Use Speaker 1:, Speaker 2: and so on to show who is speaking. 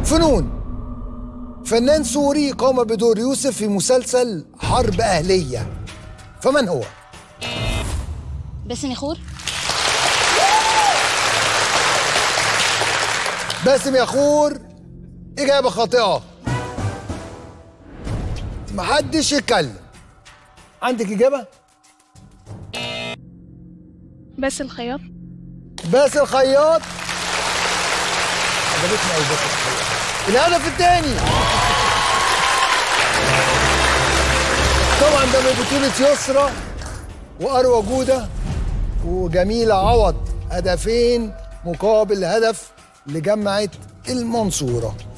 Speaker 1: فنون. فنان سوري قام بدور يوسف في مسلسل حرب أهلية، فمن هو؟
Speaker 2: باسم يخور.
Speaker 1: باسم يخور إجابة خاطئة. محدش يتكلم. عندك إجابة؟
Speaker 3: باسل الخياط.
Speaker 1: باسل الخياط. عجبتني قوي باسل الخياط. الهدف الثاني طبعا ده من بطولة يسرى وأروى جودة وجميلة عوض، هدفين مقابل هدف لجامعة المنصورة.